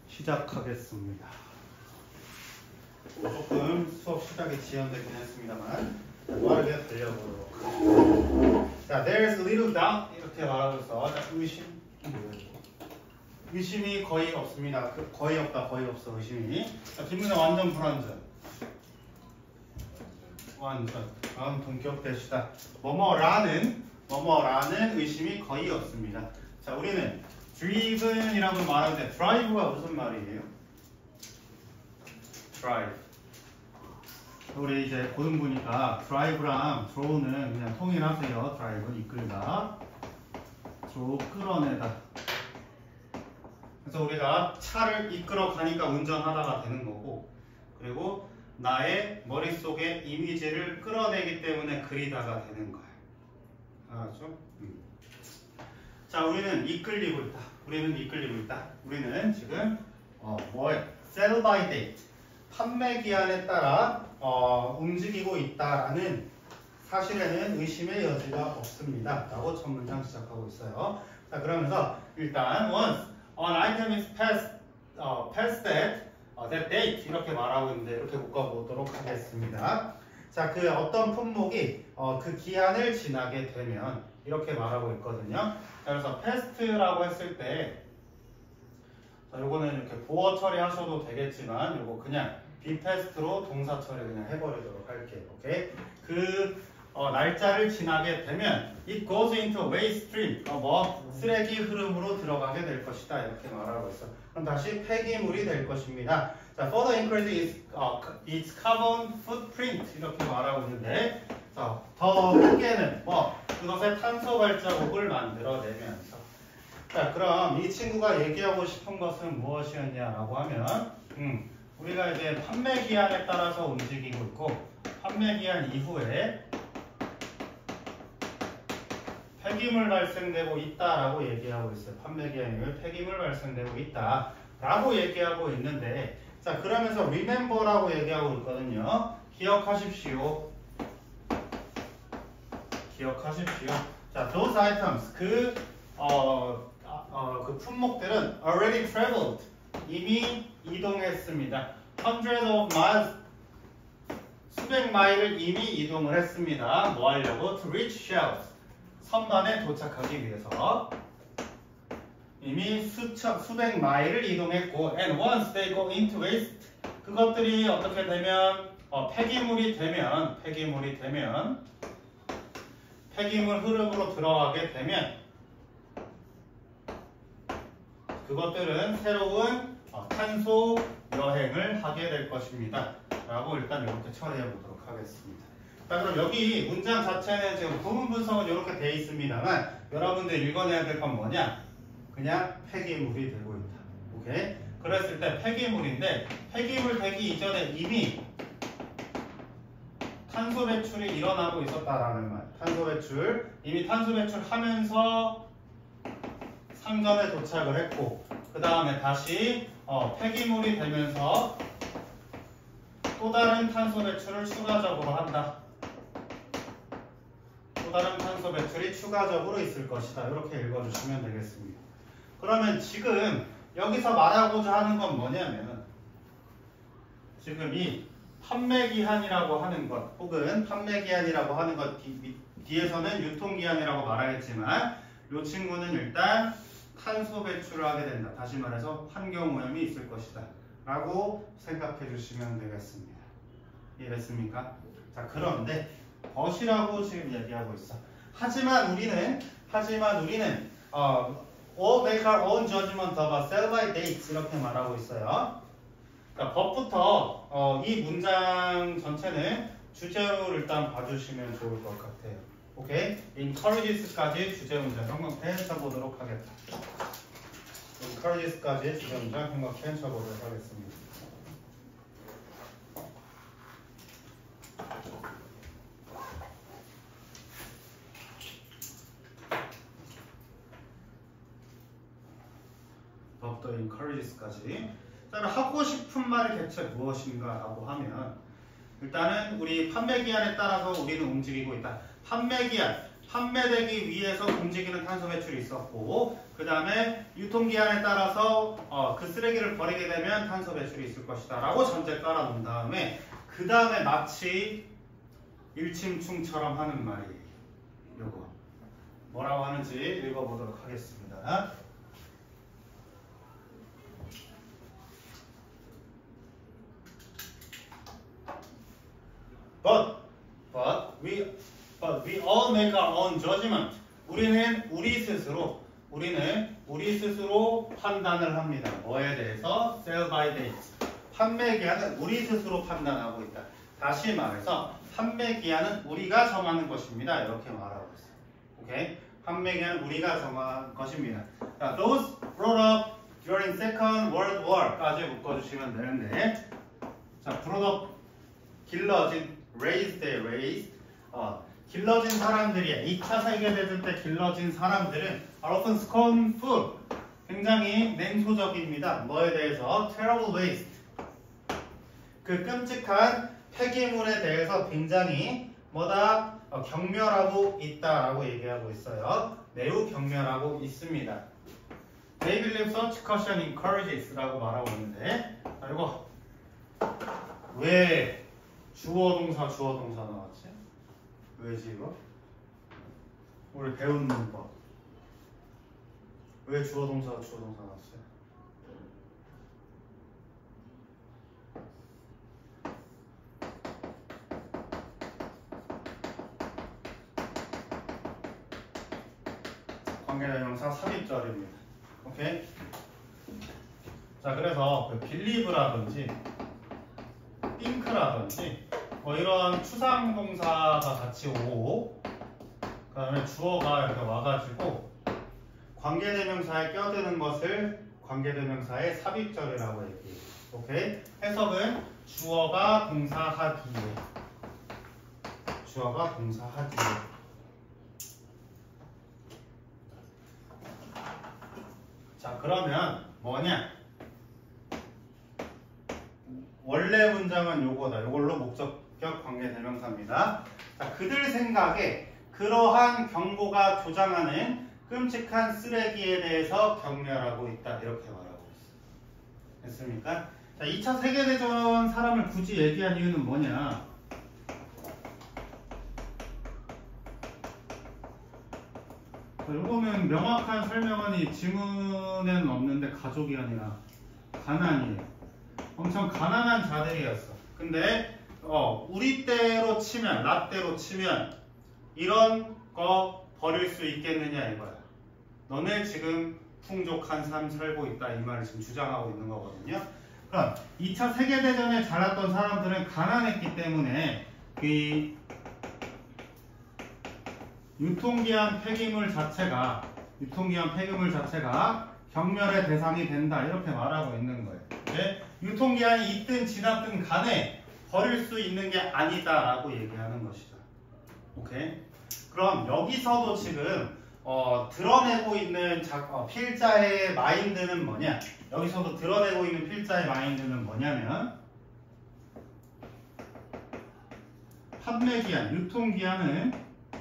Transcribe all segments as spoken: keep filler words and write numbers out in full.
시작하겠습니다. 조금 수업 시작이 지연되긴 했습니다만 빠르게 달려보도록 하겠습니다. 자, there's little doubt 이렇게 말하면서 의심 의심이 거의 없습니다. 거의 없다, 거의 없어 의심이. 자, 뒷문에 완전 불완전. 완전. 다음 동격 대시다. 뭐뭐라는 뭐뭐라는 의심이 거의 없습니다. 자, 우리는 driven이라고 말하는데 drive가 무슨 말이에요? drive. 우리 이제 고등부니까 drive랑 draw는 그냥 통일하세요. drive는 이끌다, draw 끌어내다. 그래서 우리가 차를 이끌어 가니까 운전하다가 되는 거고, 그리고 나의 머릿속에 이미지를 끌어내기 때문에 그리다가 되는 거예요. 알았죠? 음. 자, 우리는 이끌리고 있다. 우리는 이끌리고 있다. 우리는 지금 어, 뭐예요? sell by date. 판매 기한에 따라 어, 움직이고 있다라는 사실에는 의심의 여지가 없습니다. 라고 첫 문장 시작하고 있어요. 자, 그러면서 일단 once an item is past, uh, past that, uh, that date 이렇게 말하고 있는데 이렇게 묶어보도록 하겠습니다. 자, 그 어떤 품목이 어, 그 기한을 지나게 되면 이렇게 말하고 있거든요. 자, 그래서 past라고 했을 때 자, 요거는 이렇게 보어 처리하셔도 되겠지만 요거 그냥 be past로 동사 처리 그냥 해버리도록 할게요. 오케이? 그 어, 날짜를 지나게 되면 it goes into waste stream. 어, 뭐 쓰레기 흐름으로 들어가게 될 것이다. 이렇게 말하고 있어. 그럼 다시 폐기물이 될 것입니다. 자, further increase its, 어, its carbon footprint 이렇게 말하고 있는데 자, 더 크게는 뭐 그것의 탄소 발자국을 만들어내면서 자, 그럼 이 친구가 얘기하고 싶은 것은 무엇이었냐라고 하면 음, 우리가 이제 판매 기한에 따라서 움직이고 있고 판매 기한 이후에 폐기물 발생되고 있다라고 얘기하고 있어요. 판매 기한 이후에 폐기물 발생되고 있다라고 얘기하고 있는데 자, 그러면서 remember라고 얘기하고 있거든요. 기억하십시오. 기억하십시오. 자, those items 그 어, 어, 그 품목들은 already traveled 이미 이동했습니다. hundreds of miles 수백 마일을 이미 이동을 했습니다. 뭐 하려고? To reach shelves 선반에 도착하기 위해서 이미 수천, 수백 마일을 이동했고 and once they go into waste 그것들이 어떻게 되면 어, 폐기물이 되면 폐기물이 되면 폐기물 흐름으로 들어가게 되면 그것들은 새로운 어, 탄소 여행을 하게 될 것입니다. 라고 일단 이렇게 처리해 보도록 하겠습니다. 자, 그럼 여기 문장 자체는 지금 부분 분석은 이렇게 돼 있습니다만 여러분들 읽어내야 될 건 뭐냐? 그냥 폐기물이 되고 있다. 오케이? 그랬을 때 폐기물인데 폐기물 되기 이전에 이미 탄소 배출이 일어나고 있었다라는 말. 탄소 배출. 이미 탄소 배출하면서 상점에 도착을 했고 그 다음에 다시 어, 폐기물이 되면서 또 다른 탄소 배출을 추가적으로 한다. 또 다른 탄소 배출이 추가적으로 있을 것이다. 이렇게 읽어주시면 되겠습니다. 그러면 지금 여기서 말하고자 하는 건 뭐냐면 지금 이 판매기한이라고 하는 것 혹은 판매기한이라고 하는 것 뒤, 뒤에서는 유통기한이라고 말하겠지만 이 친구는 일단 탄소 배출을 하게 된다. 다시 말해서 환경오염이 있을 것이다. 라고 생각해 주시면 되겠습니다. 이해됐습니까? 자, 그런데 벗이라고 지금 얘기하고 있어. 하지만 우리는 하지만 우리는 어, all make our own judgment about sell by dates 이렇게 말하고 있어요. 그러니까 법부터 어, 이 문장 전체는 주제로 일단 봐주시면 좋을 것 같아요. 오케이? encourages까지 주제 문장 형광펜 쳐보도록 하겠다. encourages까지 주제 문장 형광펜 쳐보도록 하겠습니다. 더부터 encourages까지. 자, 하고 싶은 말이 대체 무엇인가 라고 하면 일단은 우리 판매 기한에 따라서 우리는 움직이고 있다. 판매 기한, 판매되기 위해서 움직이는 탄소 배출이 있었고, 그 다음에 유통기한에 따라서 어, 그 쓰레기를 버리게 되면 탄소 배출이 있을 것이다 라고 전제 깔아놓은 다음에 그 다음에 마치 일침충처럼 하는 말이에요. 요거 뭐라고 하는지 읽어보도록 하겠습니다. But, but we, but we all make our own judgment. 우리는 우리 스스로, 우리는 우리 스스로 판단을 합니다. 뭐에 대해서? Sell by date. 판매 기한은 우리 스스로 판단하고 있다. 다시 말해서 판매 기한은 우리가 정하는 것입니다. 이렇게 말하고 있어요. 오케이? 판매 기한은 우리가 정한 것입니다. 자, those brought up during Second World War까지 묶어주시면 되는데, 자, brought up 길러진 raised, raised. 어, 길러진 사람들이 이 차 세계대전 때 길러진 사람들은 are often scornful. 굉장히 냉소적입니다. 뭐에 대해서? terrible waste. 그 끔찍한 폐기물에 대해서 굉장히 뭐다? 어, 경멸하고 있다라고 얘기하고 있어요. 매우 경멸하고 있습니다. They believe such caution encourages 라고 말하고 있는데, 자, 이거 왜 주어 동사 주어 동사 나왔지? 왜지 이거? 우리 배운 문법. 왜 주어 동사 주어 동사 나왔어요? 관계대명사 삽입절입니다. 오케이? 자, 그래서 그 believe라든지 think라든지 뭐 이런 추상동사가 같이 오고, 그 다음에 주어가 이렇게 와가지고 관계대명사에 껴드는 것을 관계대명사의 삽입절이라고 얘기해요. 오케이? 해석은 주어가 동사하기에, 주어가 동사하기에. 자, 그러면 뭐냐? 원래 문장은 요거다. 요걸로 목적격 관계대명사입니다. 자, 그들 생각에 그러한 경고가 조장하는 끔찍한 쓰레기에 대해서 경멸하고 있다. 이렇게 말하고 있어요. 됐습니까? 자, 이 차 세계대전 사람을 굳이 얘기한 이유는 뭐냐? 자, 요거는 명확한 설명은 지문에는 없는데 가족이 아니라 가난이에요. 엄청 가난한 자들이었어. 근데 어, 우리 때로 치면, 나 때로 치면 이런 거 버릴 수 있겠느냐 이거야. 너네 지금 풍족한 삶 살고 있다 이 말을 지금 주장하고 있는 거거든요. 그럼 이 차 세계대전에 자랐던 사람들은 가난했기 때문에 이 유통기한 폐기물 자체가 유통기한 폐기물 자체가 경멸의 대상이 된다 이렇게 말하고 있는 거예요. 네? 유통기한이 있든 지났든 간에 버릴 수 있는 게 아니다라고 얘기하는 것이다. 오케이? 그럼 여기서도 지금 어, 드러내고 있는 자, 어, 필자의 마인드는 뭐냐? 여기서도 드러내고 있는 필자의 마인드는 뭐냐면 판매기한, 유통기한은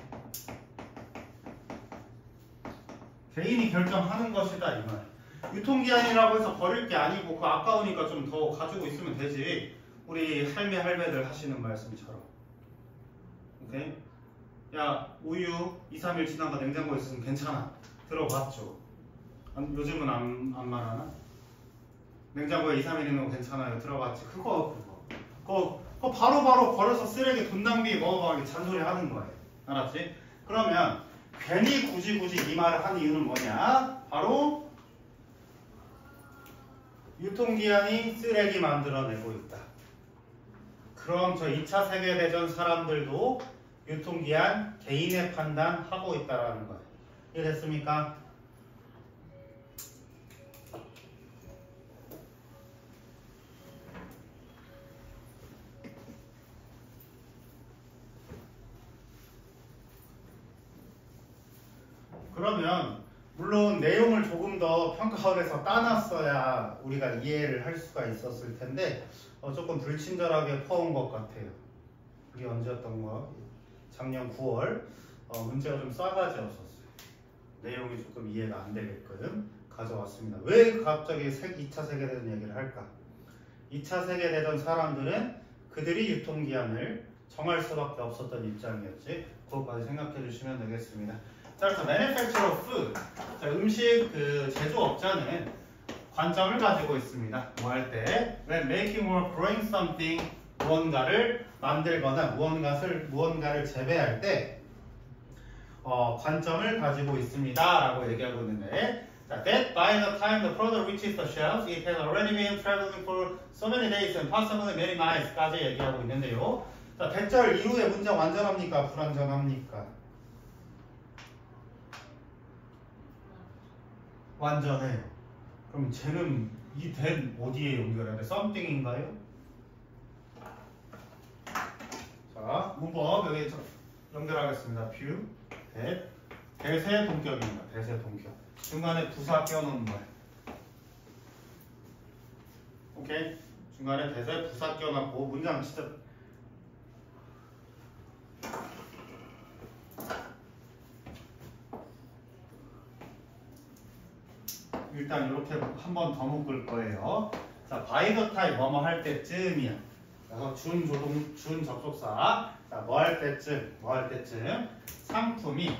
개인이 결정하는 것이다 이 말. 유통기한이라고 해서 버릴 게 아니고 그거 아까우니까 좀 더 가지고 있으면 되지. 우리 할매 할매들 하시는 말씀처럼. 오케이? 야, 우유 이, 삼 일 지난 거 냉장고에 있으면 괜찮아. 들어봤죠? 안, 요즘은 안, 안 말하나? 냉장고에 이, 삼 일 있는 거 괜찮아요. 들어봤지? 그거 그거 그거, 그거 바로바로 버려서 쓰레기 돈 낭비 먹어가지고 잔소리 하는 거예요. 알았지? 그러면 괜히 굳이 굳이 이 말을 하는 이유는 뭐냐? 바로 유통기한이 쓰레기 만들어내고 있다. 그럼 저 이 차 세계대전 사람들도 유통기한 개인의 판단하고 있다라는 거예요. 이해됐습니까? 그러면 물론 내용을 조금 더 평가원에서 따놨어야 우리가 이해를 할 수가 있었을 텐데 어, 조금 불친절하게 퍼온 것 같아요. 이게 언제였던 거? 작년 구월. 어, 문제가 좀 싸가지였었어요. 내용이 조금 이해가 안 되게끔 가져왔습니다. 왜 갑자기 이 차 세계대전 얘기를 할까? 이 차 세계대전 사람들은 그들이 유통기한을 정할 수밖에 없었던 입장이었지. 그것까지 생각해 주시면 되겠습니다. 자, 그래서 manufacturer of food. 자, 음식 그 제조업자는 관점을 가지고 있습니다. 뭐 할 때? When making or growing something, 무언가를 만들거나 무언가를, 무언가를 재배할 때 어, 관점을 가지고 있습니다. 라고 얘기하고 있는데 자, that by the time the product reaches the shelves, it has already been traveling for so many days and possibly many miles 까지 얘기하고 있는데요. 자, 대절 이후에 문장 완전합니까? 불완전합니까? 완전해요. 그럼 쟤는 이 that 어디에 연결해야 돼? something인가요? 자, 문법 여기 연결하겠습니다. view, that, 대세 동격입니다. 대세 동격. 중간에 부사 끼워놓는 거예요. 오케이? 중간에 대세 부사 끼워놓고 문장 진짜 일단 이렇게 한 번 더 묶을 거예요. 자, by the time 뭐뭐 할 때쯤이야. 그래서 준 조동 준 접속사. 자, 뭐 할 때쯤, 뭐 할 때쯤 상품이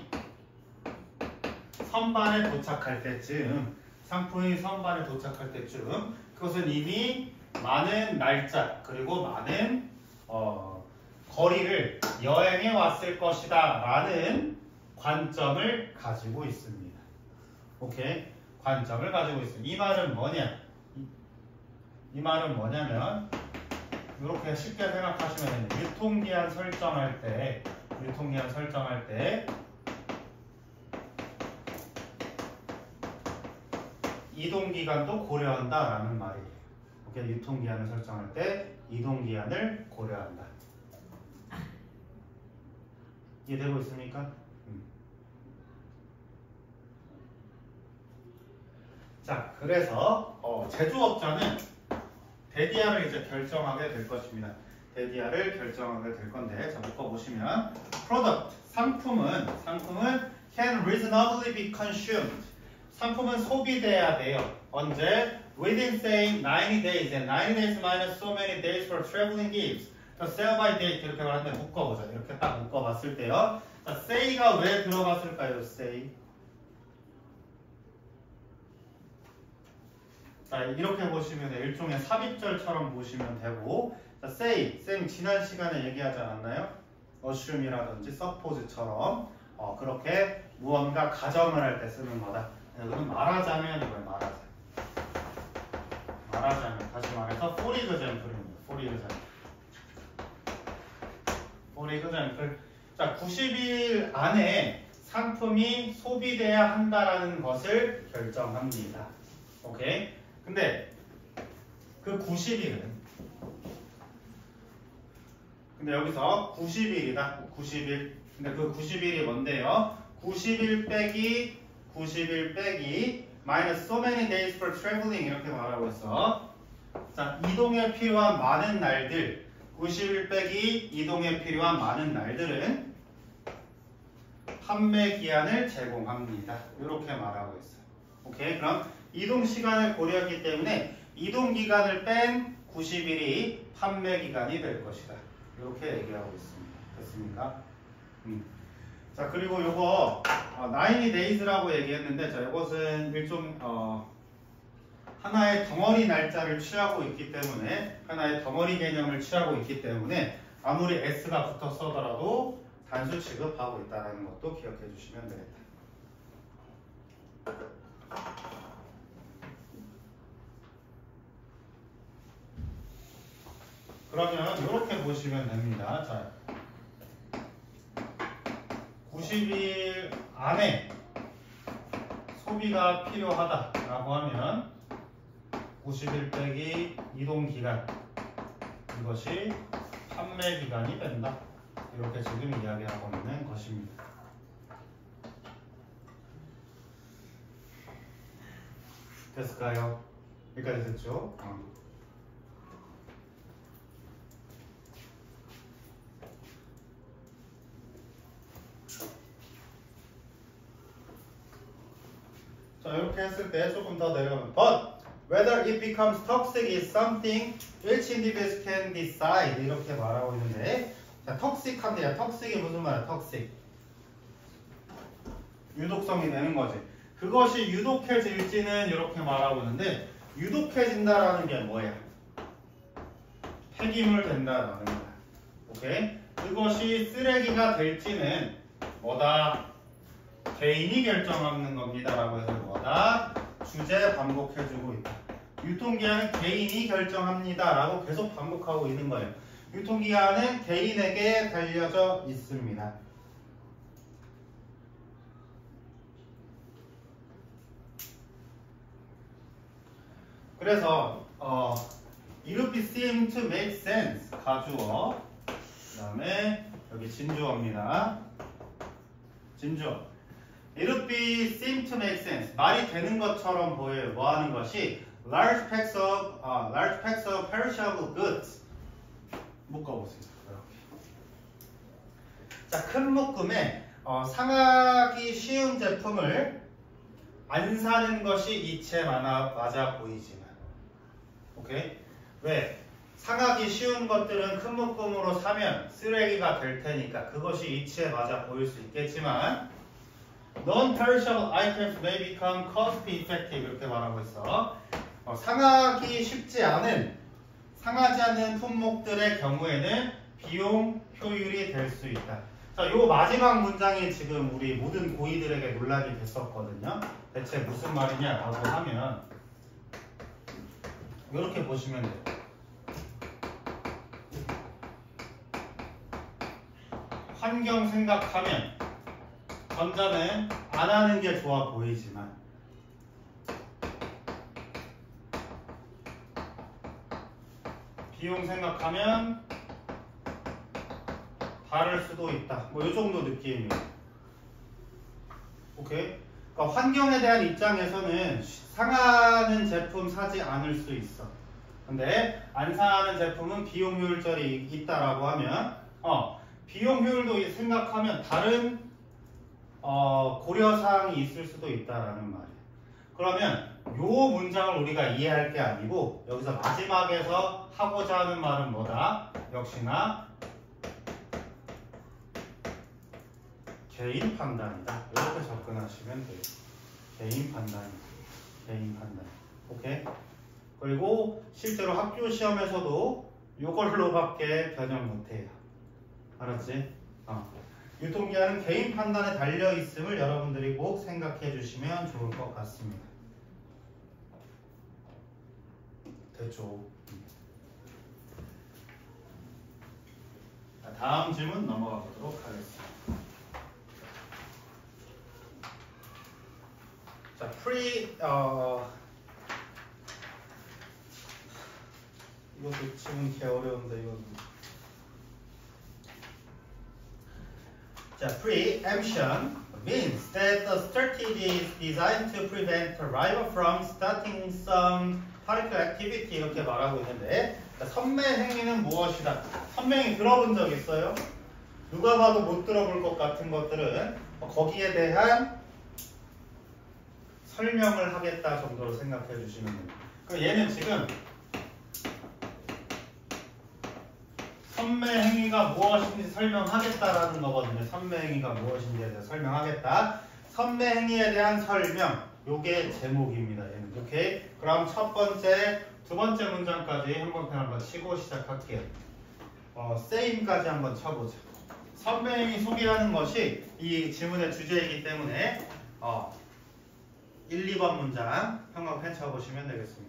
선반에 도착할 때쯤, 상품이 선반에 도착할 때쯤, 그것은 이미 많은 날짜 그리고 많은 어, 거리를 여행해 왔을 것이다 라는 관점을 가지고 있습니다. 오케이? 관점을 가지고 있습니다. 이 말은 뭐냐? 이, 이 말은 뭐냐면 이렇게 쉽게 생각하시면 돼요. 유통기한 설정할 때 유통기한 설정할 때 이동기간도 고려한다라는 말이에요. 오케이? 유통기한을 설정할 때 이동기한을 고려한다. 이해되고 있습니까? 음. 자, 그래서 어, 제조업자는 데디아를 이제 결정하게 될 것입니다. 데디아를 결정하게 될 건데, 자, 묶어보시면 product, 상품은 상품은 can reasonably be consumed. 상품은 소비돼야 돼요. 언제? Within say ninety days and ninety days minus so many days for traveling gives. 자, sell by date 이렇게 말하는데 묶어보자. 이렇게 딱 묶어봤을 때요. 자, say가 왜 들어갔을까요? say. 자, 이렇게 보시면 일종의 삽입절처럼 보시면 되고, 자, say, 쌤 지난 시간에 얘기하지 않았나요? assume이라든지 suppose처럼 어, 그렇게 무언가 가정을 할 때 쓰는 거다. 여기는 말하자면 이거예요. 말하자면. 말하자면 다시 말해서 for example입니다. for example. for example. 자, 구십 일 안에 상품이 소비돼야 한다라는 것을 결정합니다. 오케이? 근데 그 구십 일은 근데 여기서 구십 일이다. 구십 일. 근데 그 구십 일이 뭔데요? 구십 일 빼기 구십 일 빼기 minus so many days for traveling 이렇게 말하고 있어. 자, 이동에 필요한 많은 날들 구십 일 빼기 이동에 필요한 많은 날들은 판매 기한을 제공합니다. 이렇게 말하고 있어요. 오케이? 그럼 이동 시간을 고려하기 때문에 이동 기간을 뺀 구십 일이 판매 기간이 될 것이다. 이렇게 얘기하고 있습니다. 됐습니까? 음. 자, 그리고 요거 어, ninety days라고 얘기했는데, 자, 이것은 일종 어, 하나의 덩어리 날짜를 취하고 있기 때문에 하나의 덩어리 개념을 취하고 있기 때문에 아무리 s가 붙었어더라도 단수 취급하고 있다는 것도 기억해 주시면 되겠다. 그러면 이렇게 보시면 됩니다. 자, 구십 일 안에 소비가 필요하다라고 하면 구십 일 빼기 이동기간 이것이 판매기간이 된다. 이렇게 지금 이야기하고 있는 것입니다. 됐을까요? 여기까지 됐죠? 어. 이렇게 했을 때 조금 더 내려가면 but whether it becomes toxic is something which individuals can decide 이렇게 말하고 있는데 자, 턱식한데요. 턱식이 무슨 말이야? 턱식. 유독성이 되는 거지. 그것이 유독해질지는 이렇게 말하고 있는데 유독해진다라는 게 뭐야? 폐기물 된다라는 거야. 오케이? 그것이 쓰레기가 될지는 뭐다? 개인이 결정하는 겁니다라고 해서 뭐다? 주제 반복해주고 있다. 유통기한은 개인이 결정합니다라고 계속 반복하고 있는 거예요. 유통기한은 개인에게 달려져 있습니다. 그래서 어, it would seem to make sense 가주어 그 다음에 여기 진주어입니다. 진주어 it would be seem to make sense 말이 되는 것처럼 보여요. 뭐 하는 것이 large packs of uh, large packs of perishable goods 묶어보세요. 이렇게. 자, 큰 묶음에 어, 상하기 쉬운 제품을 안 사는 것이 이체 맞아, 맞아 보이지만 오케이? 왜? 상하기 쉬운 것들은 큰 묶음으로 사면 쓰레기가 될 테니까 그것이 이치에 맞아 보일 수 있겠지만 Non-perishable items may become cost effective 이렇게 말하고 있어. 어, 상하기 쉽지 않은 상하지 않는 품목들의 경우에는 비용 효율이 될 수 있다. 자, 요 마지막 문장이 지금 우리 모든 고이들에게 논란이 됐었거든요. 대체 무슨 말이냐라고 하면 이렇게 보시면 돼요. 환경 생각하면 전자는 안 하는 게 좋아 보이지만 비용 생각하면 다를 수도 있다. 뭐 이 정도 느낌이에요. 오케이? 그러니까 환경에 대한 입장에서는 상하는 제품 사지 않을 수 있어. 근데 안 상하는 제품은 비용 효율절이 있다라고 하면 어, 비용 효율도 생각하면 다른 어, 고려사항이 있을 수도 있다라는 말이에요. 그러면 요 문장을 우리가 이해할 게 아니고 여기서 마지막에서 하고자 하는 말은 뭐다? 역시나 개인 판단이다. 이렇게 접근하시면 돼요. 개인 판단이다. 개인 판단. 오케이? 그리고 실제로 학교 시험에서도 이걸로밖에 변형 못해요. 알았지? 어. 유통기한은 개인 판단에 달려 있음을 여러분들이 꼭 생각해 주시면 좋을 것 같습니다. 됐죠? 자, 다음 질문 넘어가 보도록 하겠습니다. 자, pre 어 이것도 지금 개 어려운데 이거. 자, preemption means that the strategy is designed to prevent a rival from starting some particular activity 이렇게 말하고 있는데 자, 선매 행위는 무엇이다? 선매 행위 들어본 적 있어요? 누가 봐도 못 들어볼 것 같은 것들은 거기에 대한 설명을 하겠다 정도로 생각해 주시면 됩니다. 그럼 얘는 지금 선매 행위가 무엇인지 설명하겠다라는 거거든요. 선매 행위가 무엇인지에 대해서 설명하겠다. 선매 행위에 대한 설명, 요게 제목입니다. 얘는. 오케이? 그럼 첫 번째, 두 번째 문장까지 한번 한번 치고 시작할게요. 어, same까지 한번 쳐보자. 선매 행위 소개하는 것이 이 질문의 주제이기 때문에 어, 일, 이 번 문장 한번 펼쳐보시면 되겠습니다.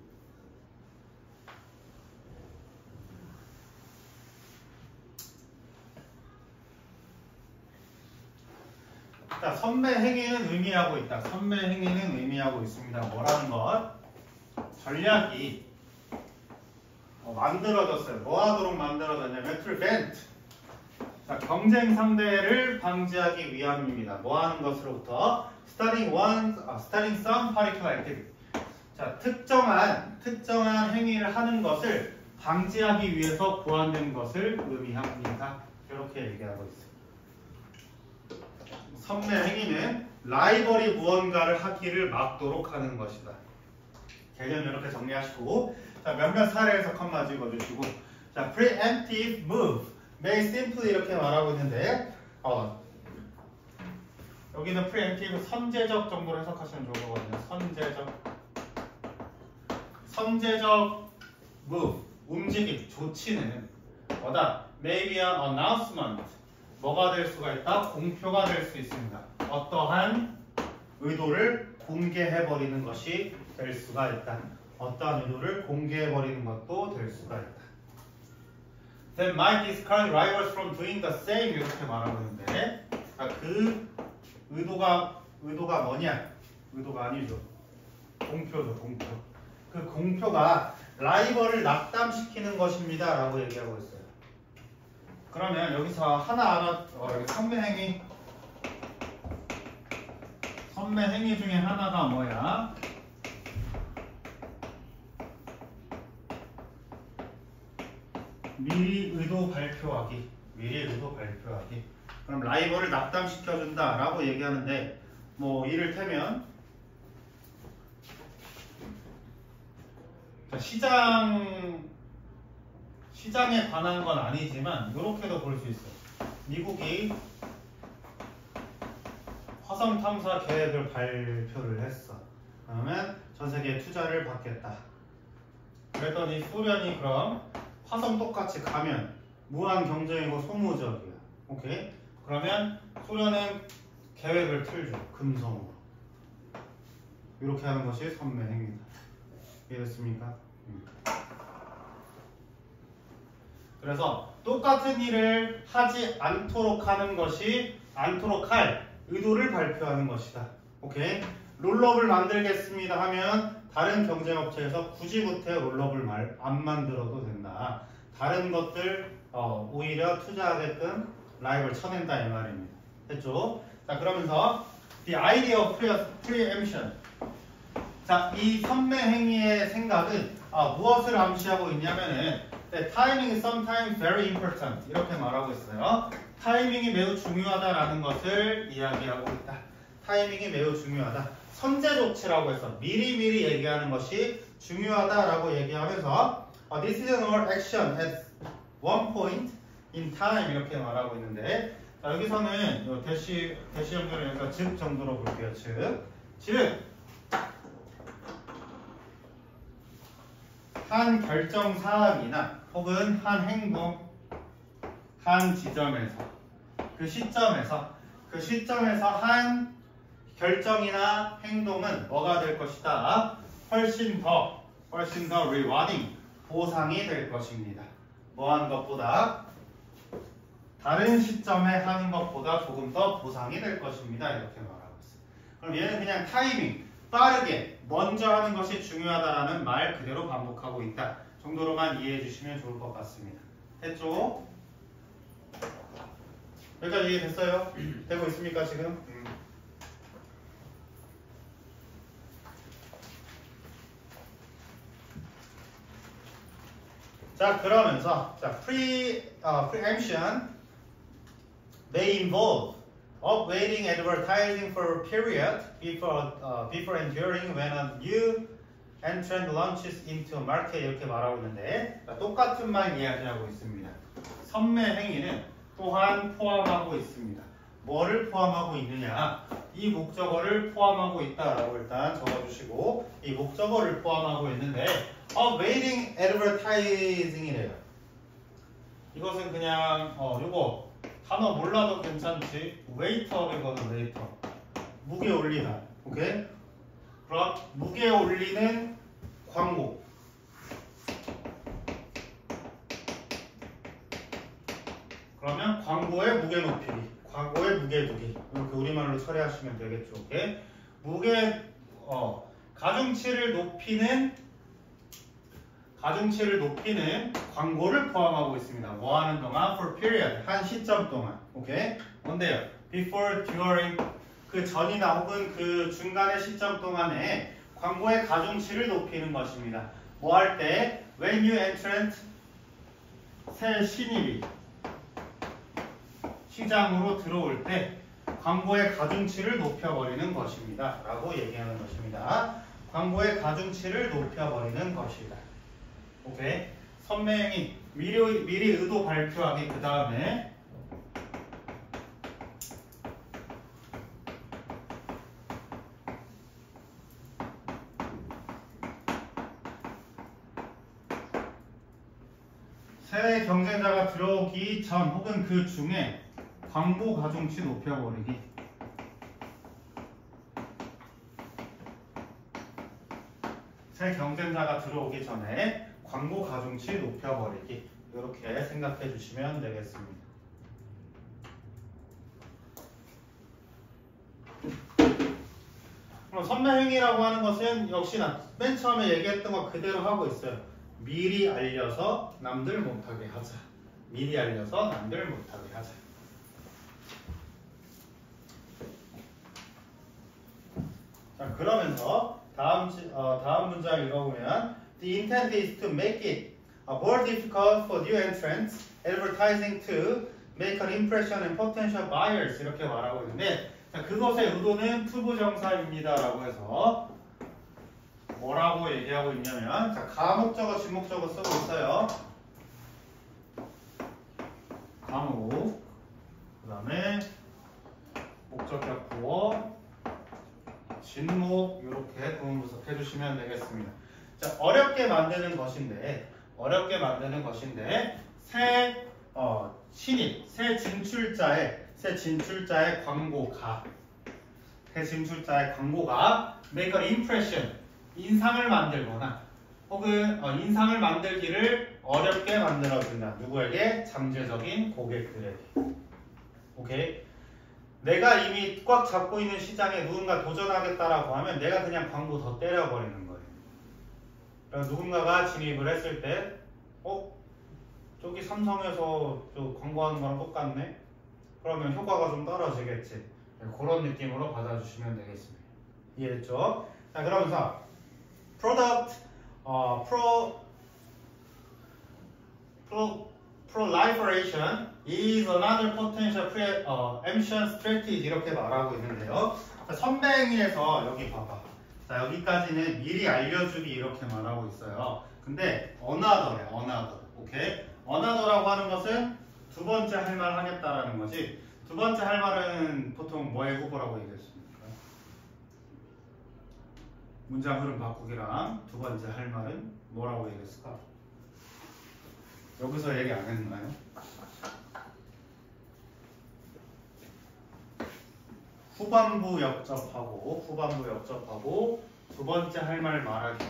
자, 선매 행위는 의미하고 있다. 선매 행위는 의미하고 있습니다. 뭐라는 것? 전략이 어, 만들어졌어요. 뭐 하도록 만들어졌냐면 prevent. 자, 경쟁 상대를 방지하기 위함입니다. 뭐 하는 것으로부터? starting one, 아, starting some particular activity. 자, 특정한 특정한 행위를 하는 것을 방지하기 위해서 고안된 것을 의미합니다. 이렇게 얘기하고 있습니다. 선매 행위는 라이벌이 무언가를 하기를 막도록 하는 것이다. 개념 이렇게 정리하시고, 자, 몇몇 사례 해석 한번 읽어주시고, 자, preemptive move may simply 이렇게 말하고 있는데, 어, 여기는 preemptive 선제적 정도로 해석하시면 좋을 거거든요. 선제적, 선제적 move, 움직임, 조치는 뭐다? Maybe an announcement, 뭐가 될 수가 있다? 공표가 될 수 있습니다. 어떠한 의도를 공개해버리는 것이 될 수가 있다. 어떠한 의도를 공개해버리는 것도 될 수가 있다. That might discourage rivals from doing the same 이렇게 말하고 있는데, 그 의도가 의도가 뭐냐? 의도가 아니죠. 공표죠, 공표. 그 공표가 라이벌을 낙담시키는 것입니다. 라고 얘기하고 있어요. 그러면 여기서 하나하나, 어, 여기 선매행위, 선매행위 중에 하나가 뭐야? 미리 의도 발표하기. 미리 의도 발표하기. 그럼 라이벌을 낙담시켜준다 라고 얘기하는데, 뭐 이를테면 시장 시장에 관한 건 아니지만 이렇게도 볼 수 있어요. 미국이 화성 탐사 계획을 발표를 했어. 그러면 전 세계에 투자를 받겠다. 그랬더니 소련이 그럼 화성 똑같이 가면 무한 경쟁이고 소모적이야. 오케이? 그러면 소련은 계획을 틀죠. 금성으로. 이렇게 하는 것이 선매행위다. 이해됐습니까? 음. 그래서 똑같은 일을 하지 않도록 하는 것이 않도록 할 의도를 발표하는 것이다. 오케이? 롤업을 만들겠습니다 하면 다른 경쟁업체에서 굳이 구태 롤업을 말, 안 만들어도 된다. 다른 것들 어, 오히려 투자하게끔 라이벌 쳐낸다 이 말입니다. 됐죠? 자, 그러면서 the idea of preemption. 자, 이 선매행위의 생각은 아, 무엇을 암시하고 있냐면은 timing is sometimes very important 이렇게 말하고 있어요. 타이밍이 매우 중요하다라는 것을 이야기하고 있다. 타이밍이 매우 중요하다. 선제 조치라고 해서 미리미리 얘기하는 것이 중요하다라고 얘기하면서 uh, this is our action at one point in time 이렇게 말하고 있는데, 자, 여기서는 요 대시 대시 연결을 여기서 즉 정도로 볼게요. 즉, 즉 한 결정 사항이나 혹은 한 행동, 한 지점에서 그 시점에서 그 시점에서 한 결정이나 행동은 뭐가 될 것이다? 훨씬 더 훨씬 더 rewarding, 보상이 될 것입니다. 뭐 하는 것보다 다른 시점에 하는 것보다 조금 더 보상이 될 것입니다. 이렇게 말하고 있어요. 그럼 얘는 그냥 타이밍, 빠르게 먼저 하는 것이 중요하다라는 말 그대로 반복하고 있다 정도로만 이해해 주시면 좋을 것 같습니다. 됐죠? 여기까지 이해됐어요? 되고 있습니까 지금? 음. 자, 그러면서 자, pre, uh, preemption may involve upweighting advertising for a period before, uh, before and during when a new entrant launches into a market 이렇게 말하고 있는데, 자, 똑같은 말 이야기하고 있습니다. 선매 행위는 또한 포함하고 있습니다. 뭐를 포함하고 있느냐? 이 목적어를 포함하고 있다라고 일단 적어주시고, 이 목적어를 포함하고 있는데 upweighting advertising이래요. 이것은 그냥 어 요거 단어 몰라도 괜찮지. 웨이터이거든. 웨이터. 무게 올리다. 오케이? 그럼 무게 올리는 광고. 그러면 광고의 무게 높이기, 광고의 무게 두기 이렇게 우리말로 처리하시면 되겠죠. 오케이? 무게 어 가중치를 높이는 가중치를 높이는 광고를 포함하고 있습니다. 뭐 하는 동안? For period. 한 시점 동안. 오케이? 뭔데요? Before, during. 그 전이나 혹은 그 중간의 시점 동안에 광고의 가중치를 높이는 것입니다. 뭐 할 때? When new entrant, 새 신입이 시장으로 들어올 때 광고의 가중치를 높여버리는 것입니다. 라고 얘기하는 것입니다. 광고의 가중치를 높여버리는 것이다. 오케이. 선매행위 미리, 미리 의도 발표하기 그 다음에 새 경쟁자가 들어오기 전 혹은 그 중에 광고 가중치 높여버리기. 새 경쟁자가 들어오기 전에 광고 가중치 높여버리기. 이렇게 생각해 주시면 되겠습니다. 그럼 선매행위라고 하는 것은 역시나 맨 처음에 얘기했던 거 그대로 하고 있어요. 미리 알려서 남들 못하게 하자. 미리 알려서 남들 못하게 하자. 자, 그러면서 다음 어, 다음 문장 읽어보면 The intent is to make it more difficult for new entrants advertising to make an impression on potential buyers 이렇게 말하고 있는데 자, 그것의 의도는 투부정사입니다 라고 해서 뭐라고 얘기하고 있냐면 자, 가목적어, 지목적어 쓰고 있어요. 가목 그 다음에 목적격 보어 진목 이렇게 구문 분석해 주시면 되겠습니다. 자, 어렵게 만드는 것인데 어렵게 만드는 것인데 새 어, 신입, 새 진출자의 새 진출자의 광고가 새 진출자의 광고가 make an impression 인상을 만들거나 혹은 어, 인상을 만들기를 어렵게 만들어준다. 누구에게? 잠재적인 고객들에게. 오케이. 내가 이미 꽉 잡고 있는 시장에 누군가 도전하겠다라고 하면 내가 그냥 광고 더 때려버리는 거예요. 그래서 누군가가 진입을 했을 때 어? 저기 삼성에서 저 광고하는 거랑 똑같네? 그러면 효과가 좀 떨어지겠지. 그런 느낌으로 받아주시면 되겠습니다. 이해했죠? 자, 그러면서 product, 어, pro, pro, proliferation is another potential preemption strategy 이렇게 말하고 있는데요. 선배행위에서 여기 봐봐. 자, 여기까지는 미리 알려주기 이렇게 말하고 있어요. 근데 another래, another. 오케이? another라고 하는 것은 두 번째 할 말 하겠다라는 거지. 두 번째 할 말은 보통 뭐의 후보라고 얘기했습니까? 문장 흐름 바꾸기랑 두 번째 할 말은 뭐라고 얘기했을까? 여기서 얘기 안 했나요? 후반부 역접하고 후반부 역접하고 두 번째 할 말 말하기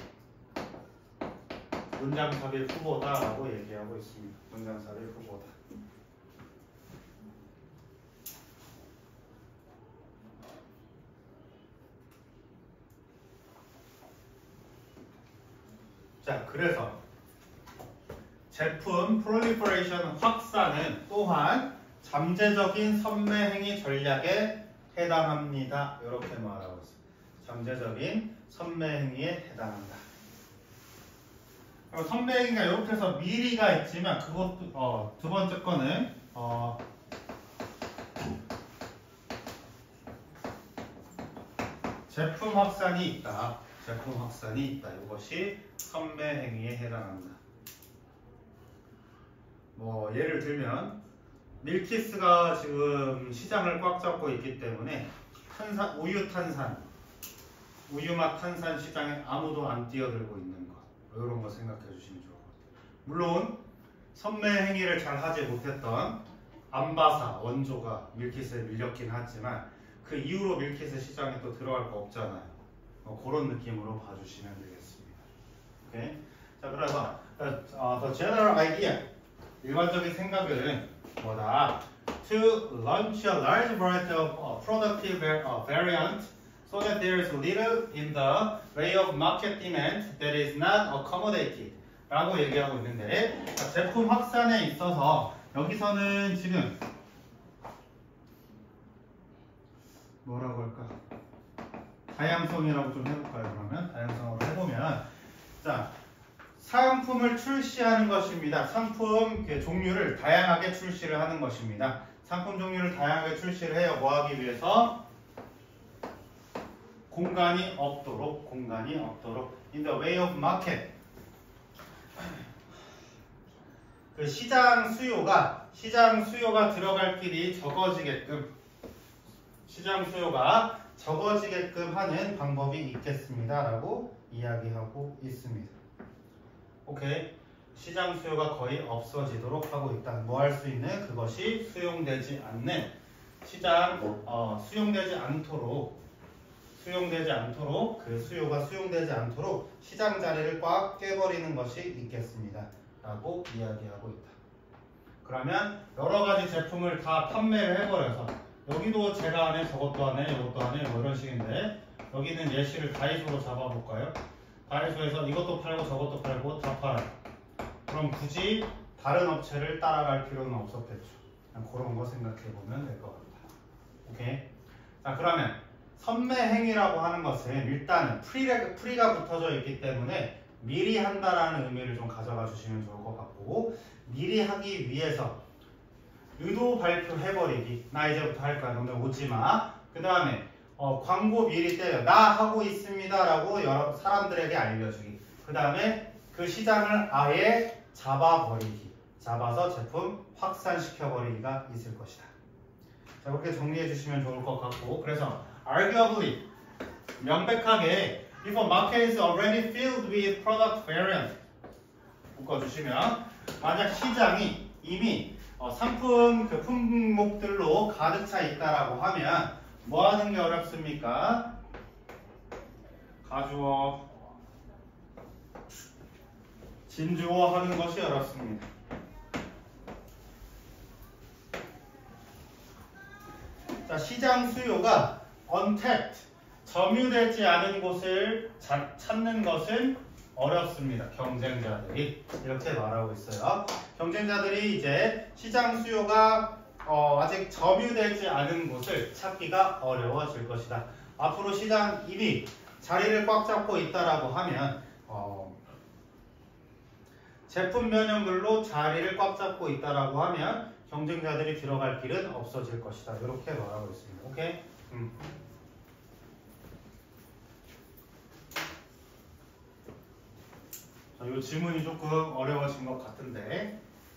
문장 삽입 후보다 라고 얘기하고 있습니다. 문장 삽입 후보다. 자, 그래서 제품 proliferation 확산은 또한 잠재적인 선매행위 전략에 해당합니다. 이렇게 말하고 있습니다. 잠재적인 선매행위에 해당한다. 선매행위가 이렇게 해서 미리가 있지만 그것도 어, 두 번째 거는 어, 제품 확산이 있다. 제품 확산이 있다. 이것이 선매행위에 해당한다. 뭐 예를 들면 밀키스가 지금 시장을 꽉 잡고 있기 때문에 탄산, 우유 탄산, 우유맛 탄산 시장에 아무도 안 뛰어들고 있는 것. 이런 거 생각해 주시면 좋을 것 같아요. 물론 선매행위를 잘 하지 못했던 암바사 원조가 밀키스에 밀렸긴 하지만 그 이후로 밀키스 시장에 또 들어갈 거 없잖아요. 어, 그런 느낌으로 봐주시면 되겠습니다. 오케이? 자, 그래서 uh, the general idea 일반적인 생각은 뭐다? To launch a large variety of uh, productive uh, variants so that there is little in the way of market demand that is not accommodated 라고 얘기하고 있는데 제품 확산에 있어서 여기서는 지금 뭐라고 할까? 다양성이라고 좀 해볼까요? 그러면 다양성으로 해보면 자 상품을 출시하는 것입니다. 상품 종류를 다양하게 출시를 하는 것입니다. 상품 종류를 다양하게 출시를 해요. 뭐 하기 위해서? 공간이 없도록, 공간이 없도록. In the way of market. 그 시장 수요가, 시장 수요가 들어갈 길이 적어지게끔, 시장 수요가 적어지게끔 하는 방법이 있겠습니다. 라고 이야기하고 있습니다. 오케이. 시장 수요가 거의 없어지도록 하고 있다. 뭐 할 수 있는? 그것이 수용되지 않는, 시장, 어, 수용되지 않도록, 수용되지 않도록, 그 수요가 수용되지 않도록 시장 자리를 꽉 깨버리는 것이 있겠습니다. 라고 이야기하고 있다. 그러면 여러 가지 제품을 다 판매를 해버려서, 여기도 제가 안 해, 저것도 안 해, 이것도 안 해, 뭐 이런 식인데, 여기는 예시를 다이소로 잡아볼까요? 다이소에서 이것도 팔고 저것도 팔고 다 팔아요. 그럼 굳이 다른 업체를 따라갈 필요는 없었겠죠. 그냥 그런 거 생각해보면 될 것 같아요. 오케이? 자, 그러면 선매행위라고 하는 것은 일단은 프리가, 프리가 붙어져 있기 때문에 미리 한다라는 의미를 좀 가져가 주시면 좋을 것 같고, 미리 하기 위해서 의도 발표해버리기. 나 이제부터 할 거야. 너네 오지 마. 그 다음에 어, 광고 미리 때려. 나 하고 있습니다. 라고 여러 사람들에게 알려주기. 그 다음에 그 시장을 아예 잡아버리기. 잡아서 제품 확산시켜버리기가 있을 것이다. 자, 그렇게 정리해 주시면 좋을 것 같고, 그래서 arguably, 명백하게 if a market is already filled with product variant 묶어주시면, 만약 시장이 이미 어, 상품 그 품목들로 가득 차 있다라고 하면 뭐 하는 게 어렵습니까? 가주어, 진주어 하는 것이 어렵습니다. 자, 시장 수요가 untapped, 점유되지 않은 곳을 자, 찾는 것은 어렵습니다. 경쟁자들이 이렇게 말하고 있어요. 경쟁자들이 이제 시장 수요가 어, 아직 점유되지 않은 곳을 찾기가 어려워질 것이다. 앞으로 시장 이미 자리를 꽉 잡고 있다라고 하면 어, 제품 면역물로 자리를 꽉 잡고 있다라고 하면 경쟁자들이 들어갈 길은 없어질 것이다. 이렇게 말하고 있습니다. 오케이? 음. 자, 이 질문이 조금 어려워진 것 같은데,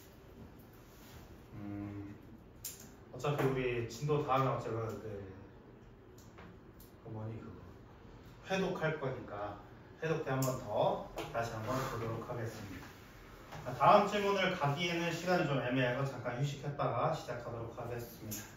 음, 어차피 우리 진도 다음에 어차피 그, 그 뭐니 그거 회독할 거니까 회독 때 한 번 더 다시 한번 보도록 하겠습니다. 다음 질문을 가기에는 시간이 좀 애매해서 잠깐 휴식했다가 시작하도록 하겠습니다.